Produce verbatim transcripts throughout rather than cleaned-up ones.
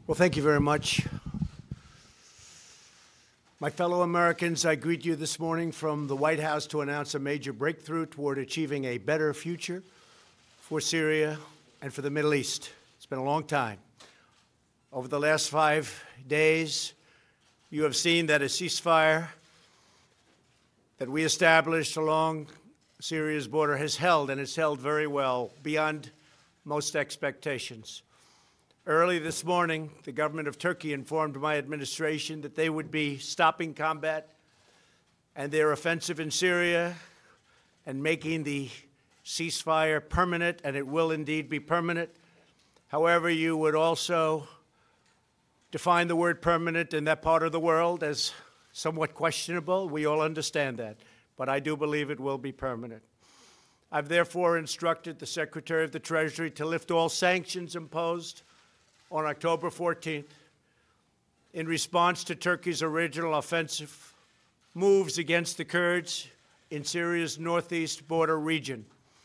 Well, thank you very much. My fellow Americans, I greet you this morning from the White House to announce a major breakthrough toward achieving a better future for Syria and for the Middle East. It's been a long time. Over the last five days, you have seen that a ceasefire that we established along Syria's border has held, and it's held very well, beyond most expectations. Early this morning, the government of Turkey informed my administration that they would be stopping combat and their offensive in Syria and making the ceasefire permanent, and it will indeed be permanent. However, you would also define the word permanent in that part of the world as somewhat questionable. We all understand that, but I do believe it will be permanent. I've therefore instructed the Secretary of the Treasury to lift all sanctions imposed on October fourteenth in response to Turkey's original offensive moves against the Kurds in Syria's northeast border region.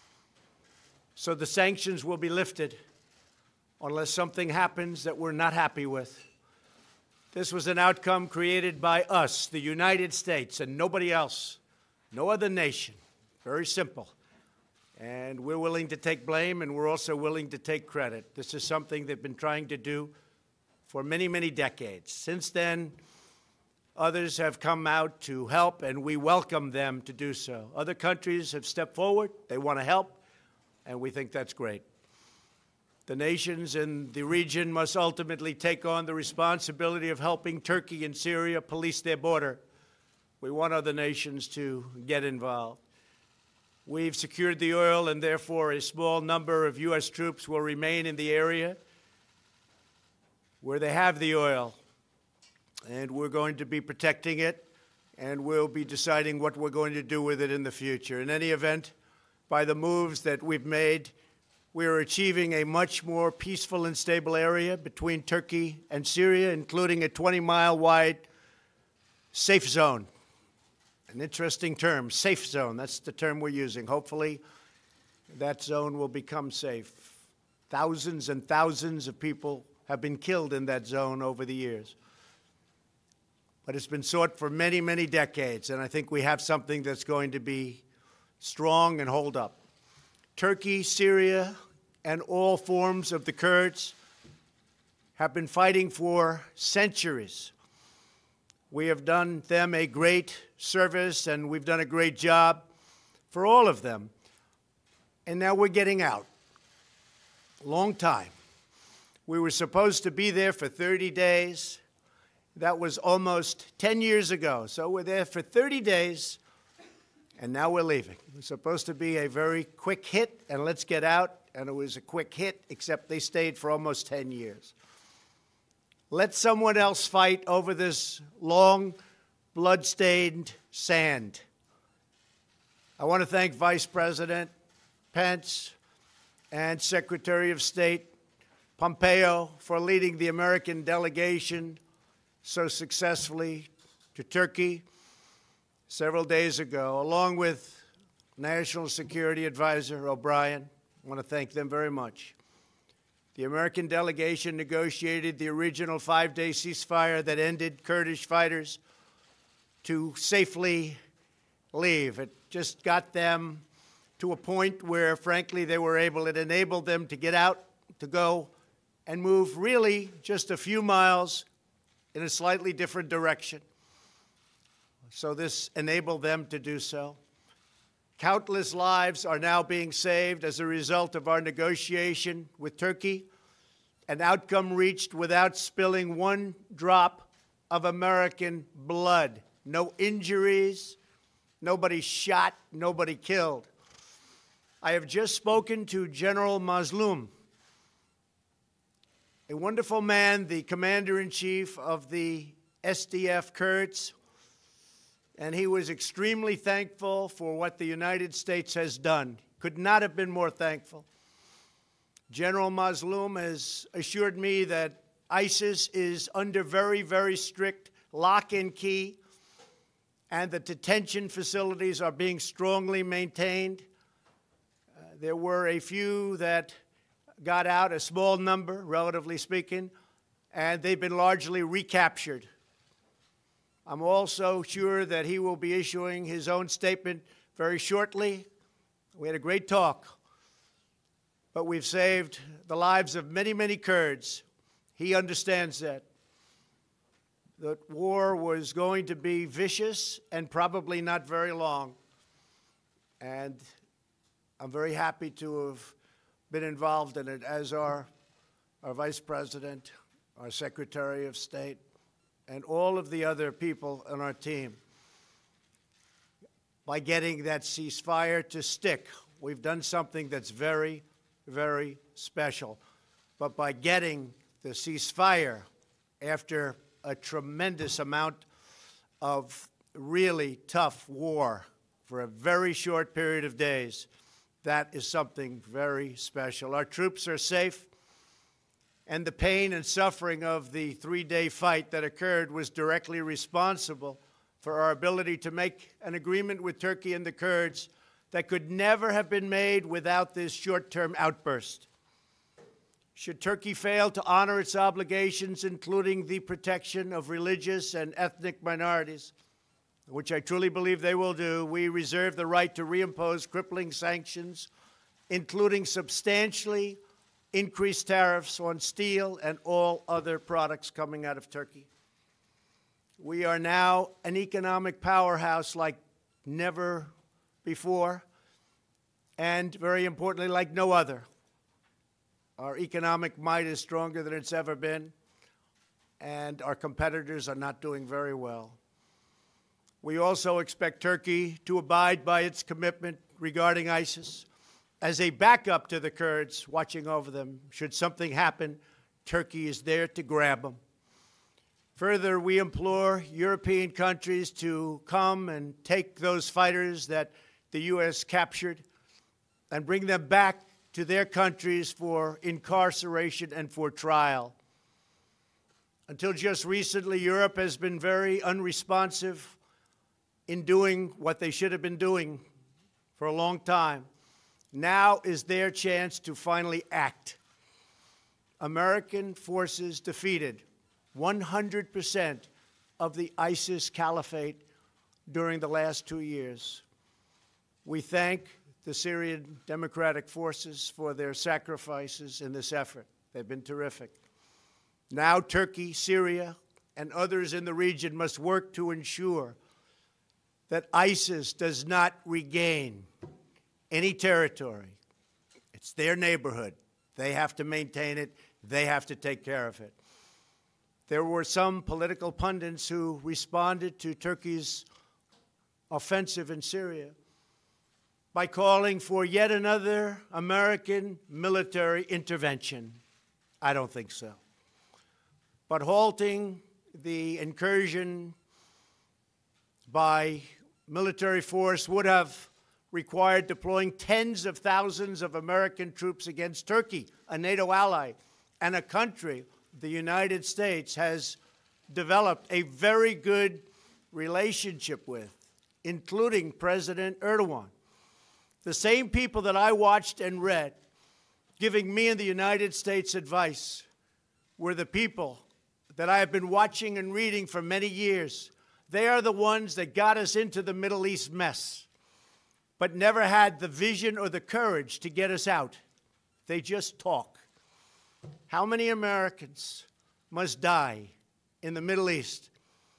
So the sanctions will be lifted unless something happens that we're not happy with. This was an outcome created by us, the United States, and nobody else, no other nation. Very simple. And we're willing to take blame, and we're also willing to take credit. This is something they've been trying to do for many, many decades. Since then, others have come out to help, and we welcome them to do so. Other countries have stepped forward. They want to help, and we think that's great. The nations in the region must ultimately take on the responsibility of helping Turkey and Syria police their border. We want other nations to get involved. We've secured the oil, and therefore a small number of U S troops will remain in the area where they have the oil. And we're going to be protecting it, and we'll be deciding what we're going to do with it in the future. In any event, by the moves that we've made, we are achieving a much more peaceful and stable area between Turkey and Syria, including a twenty mile wide safe zone. An interesting term, safe zone. That's the term we're using. Hopefully, that zone will become safe. Thousands and thousands of people have been killed in that zone over the years. But it's been sought for many, many decades, and I think we have something that's going to be strong and hold up. Turkey, Syria, and all forms of the Kurds have been fighting for centuries. We have done them a great service, and we've done a great job for all of them. And now we're getting out. Long time. We were supposed to be there for thirty days. That was almost ten years ago. So we're there for thirty days, and now we're leaving. It was supposed to be a very quick hit, and let's get out. And it was a quick hit, except they stayed for almost ten years. Let someone else fight over this long, blood-stained sand. I want to thank Vice President Pence and Secretary of State Pompeo for leading the American delegation so successfully to Turkey several days ago, along with National Security Advisor O'Brien. I want to thank them very much. The American delegation negotiated the original five-day ceasefire that ended Kurdish fighters to safely leave. It just got them to a point where, frankly, they were able, it enabled them to get out, to go, and move really just a few miles in a slightly different direction. So this enabled them to do so. Countless lives are now being saved as a result of our negotiation with Turkey, an outcome reached without spilling one drop of American blood. No injuries, nobody shot, nobody killed. I have just spoken to General Mazloum, a wonderful man, the commander-in-chief of the S D F Kurds, and he was extremely thankful for what the United States has done. Could not have been more thankful. General Mazloum has assured me that ISIS is under very, very strict lock and key, and the detention facilities are being strongly maintained. Uh, there were a few that got out, a small number, relatively speaking, and they've been largely recaptured. I'm also sure that he will be issuing his own statement very shortly. We had a great talk, but we've saved the lives of many, many Kurds. He understands that. That war was going to be vicious and probably not very long. And I'm very happy to have been involved in it, as are our Vice President, our Secretary of State, and all of the other people on our team. By getting that ceasefire to stick, we've done something that's very, very special. But by getting the ceasefire after a tremendous amount of really tough war for a very short period of days, that is something very special. Our troops are safe, and the pain and suffering of the three-day fight that occurred was directly responsible for our ability to make an agreement with Turkey and the Kurds that could never have been made without this short-term outburst. Should Turkey fail to honor its obligations, including the protection of religious and ethnic minorities, which I truly believe they will do, we reserve the right to reimpose crippling sanctions, including substantially increased tariffs on steel and all other products coming out of Turkey. We are now an economic powerhouse like never before, and very importantly, like no other. Our economic might is stronger than it's ever been, and our competitors are not doing very well. We also expect Turkey to abide by its commitment regarding ISIS as a backup to the Kurds watching over them. Should something happen, Turkey is there to grab them. Further, we implore European countries to come and take those fighters that the U S captured and bring them back to their countries for incarceration and for trial. Until just recently, Europe has been very unresponsive in doing what they should have been doing for a long time. Now is their chance to finally act. American forces defeated one hundred percent of the ISIS caliphate during the last two years. We thank the Syrian Democratic Forces for their sacrifices in this effort. They've been terrific. Now Turkey, Syria, and others in the region must work to ensure that ISIS does not regain any territory. It's their neighborhood. They have to maintain it. They have to take care of it. There were some political pundits who responded to Turkey's offensive in Syria by calling for yet another American military intervention. I don't think so. But halting the incursion by military force would have required deploying tens of thousands of American troops against Turkey, a NATO ally, and a country the United States has developed a very good relationship with, including President Erdogan. The same people that I watched and read giving me and the United States advice were the people that I have been watching and reading for many years. They are the ones that got us into the Middle East mess, but never had the vision or the courage to get us out. They just talk. How many Americans must die in the Middle East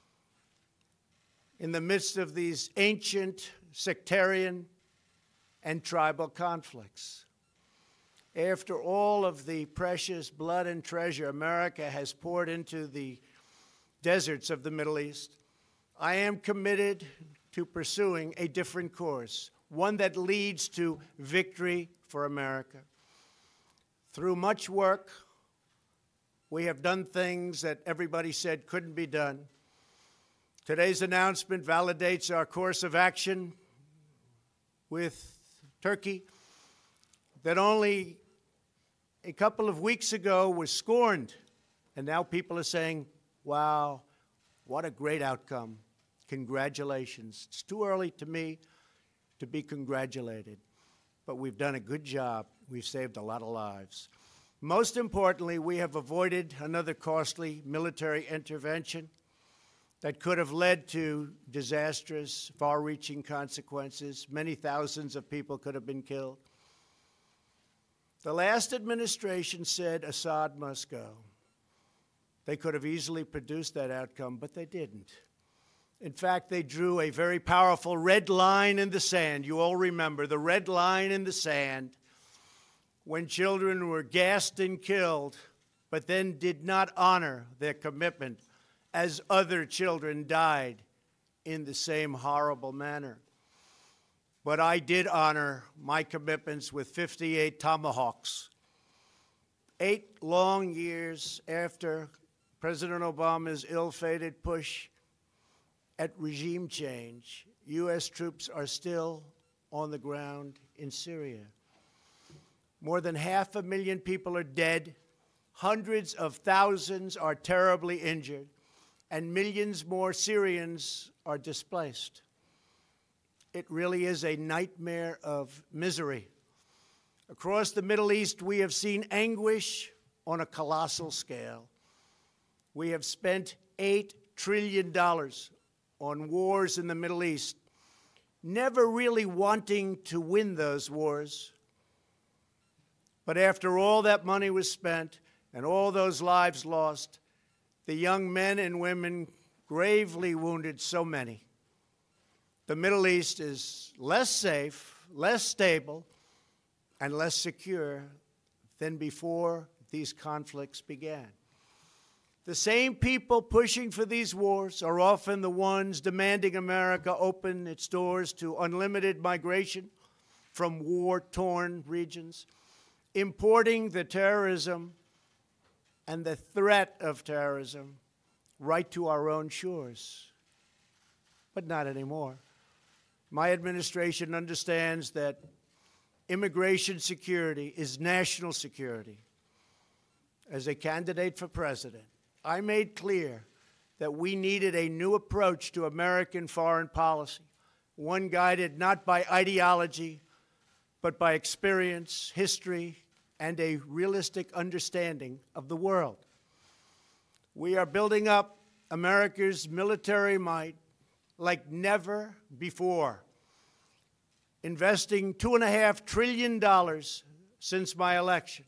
in the midst of these ancient sectarian and tribal conflicts? After all of the precious blood and treasure America has poured into the deserts of the Middle East, I am committed to pursuing a different course, one that leads to victory for America. Through much work, we have done things that everybody said couldn't be done. Today's announcement validates our course of action with Turkey that only a couple of weeks ago was scorned, and now people are saying, wow, what a great outcome. Congratulations. It's too early to me to be congratulated, but we've done a good job. We've saved a lot of lives. Most importantly, we have avoided another costly military intervention that could have led to disastrous, far-reaching consequences. Many thousands of people could have been killed. The last administration said Assad must go. They could have easily produced that outcome, but they didn't. In fact, they drew a very powerful red line in the sand. You all remember the red line in the sand when children were gassed and killed, but then did not honor their commitment as other children died in the same horrible manner. But I did honor my commitments with fifty-eight Tomahawks. Eight long years after President Obama's ill-fated push at regime change, U S troops are still on the ground in Syria. More than half a million people are dead, hundreds of thousands are terribly injured, and millions more Syrians are displaced. It really is a nightmare of misery. Across the Middle East, we have seen anguish on a colossal scale. We have spent eight trillion dollars on wars in the Middle East, never really wanting to win those wars. But after all that money was spent and all those lives lost, the young men and women gravely wounded so many, the Middle East is less safe, less stable, and less secure than before these conflicts began. The same people pushing for these wars are often the ones demanding America open its doors to unlimited migration from war-torn regions, importing the terrorism and the threat of terrorism right to our own shores. But not anymore. My administration understands that immigration security is national security. As a candidate for president, I made clear that we needed a new approach to American foreign policy, one guided not by ideology, but by experience, history, and a realistic understanding of the world. We are building up America's military might like never before, investing two and a half trillion dollars since my election.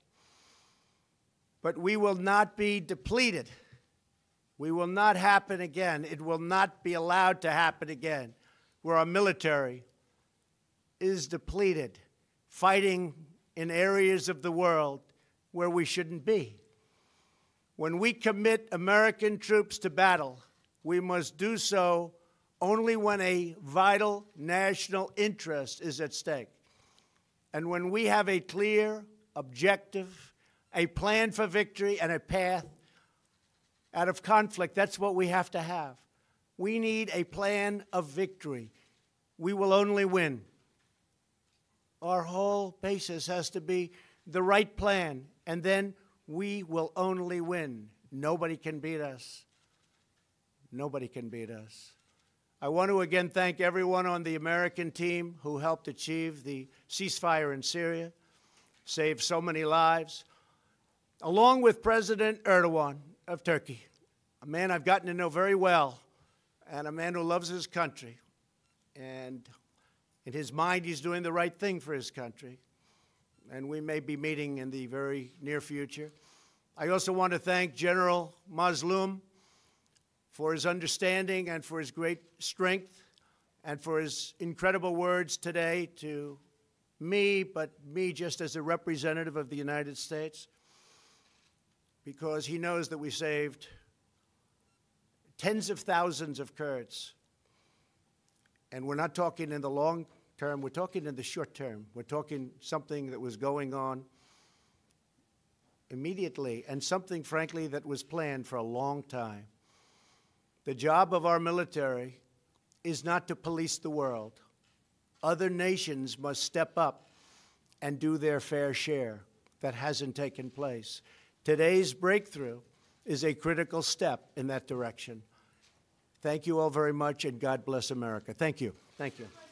But we will not be depleted. We will not happen again. It will not be allowed to happen again, where our military is depleted, fighting in areas of the world where we shouldn't be. When we commit American troops to battle, we must do so only when a vital national interest is at stake. And when we have a clear, objective, a plan for victory and a path out of conflict, that's what we have to have. We need a plan of victory. We will only win. Our whole basis has to be the right plan, and then we will only win. Nobody can beat us. Nobody can beat us. I want to again thank everyone on the American team who helped achieve the ceasefire in Syria, saved so many lives, along with President Erdogan of Turkey, a man I've gotten to know very well, and a man who loves his country. And in his mind, he's doing the right thing for his country. And we may be meeting in the very near future. I also want to thank General Mazloum for his understanding and for his great strength and for his incredible words today to me, but me just as a representative of the United States, because he knows that we saved tens of thousands of Kurds. And we're not talking in the long term, we're talking in the short term. We're talking something that was going on immediately and something, frankly, that was planned for a long time. The job of our military is not to police the world. Other nations must step up and do their fair share. That hasn't taken place. Today's breakthrough is a critical step in that direction. Thank you all very much, and God bless America. Thank you. Thank you.